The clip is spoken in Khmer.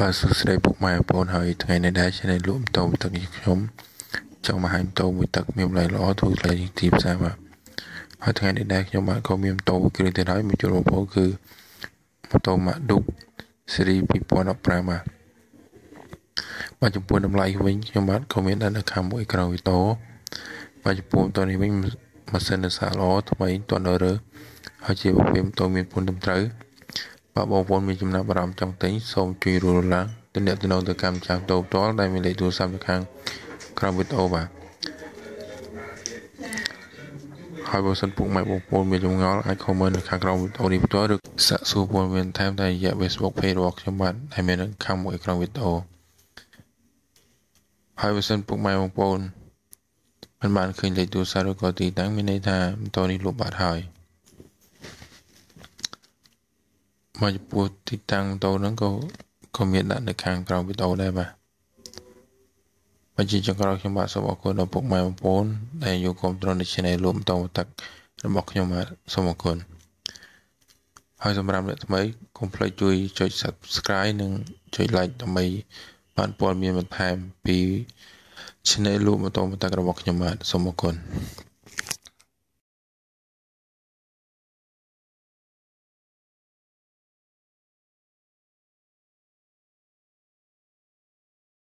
បាទសួស្តីពុកម៉ែបងប្អូនហើយថ្ងៃនេះដែរជាលក់តោទឹកនេះខ្ញុំចង់មកហាញតោមួយទឹកមានតម្លៃល្អធូរថ្លៃទីផ្សារបាទហើយថ្ងៃនេះដែរខ្ញុំបាទក៏មានតោគ្រឿងទៀតហើយមួយជួរបងប្អូនគឺតោម៉ាក់ឌុកស៊េរី2015បាទចំពោះតម្លៃវិញខ្ញុំបាទក៏មានដាក់នៅខាងមុខអេក្រង់វីដេអូបាទចំពោះតោនេះវិញម៉ាស៊ីននៅសាកល្អថ្មីតន់រើហើយជាប្រភេទតោមានពន្ធត្រឹមត្រូវបាទបងប្អូនមានចំណាប់អារម្មណ៍ចង់ទិញសូមជួយរួចឡើងទំនាក់ទំនងទៅកម្មចាស់តោផ្ទាល់ដែលមានលេខទូរស័ព្ទនៅខាងក្រោមវីដេអូបាទហើយបើសិនពុកម៉ែបងប្អូនមានចម្ងល់អាច comment នៅខាងក្រោមវីដេអូនេះផ្ទាល់ឬសាកសួរព័ត៌មានថែមតាមរយៈ Facebook page របស់ខ្ញុំបាទដែលមាននៅខាងមុខអេក្រង់វីដេអូហើយបើសិនពុកម៉ែបងប្អូនមិនបានឃើញលេខទូរស័ព្ទឬក៏ទីតាំងមានន័យថាម៉ូតូនេះលក់បាត់ហើយមកចំពោះទីតាំងម៉ូតូហ្នឹងក៏មានដាក់នៅខាងក្រោមវីដេអូដែរបាទជាចុងក្រោយខ្ញុំបាទសូមអរគុណដល់ពុកម៉ែបងប្អូនដែលយកគាំទ្រនៅ Channel លក់ម៉ូតូទឹករបស់ខ្ញុំបាទសូមអរគុណហើយសម្រាប់អ្នកថ្មីកុំភ្លេចជួយចុច Subscribe និងចុច Like ដើម្បីបានព័ត៌មានបន្ថែមពី Channel លក់ម៉ូតូទឹករបស់ខ្ញុំបាទសូមអរគុណ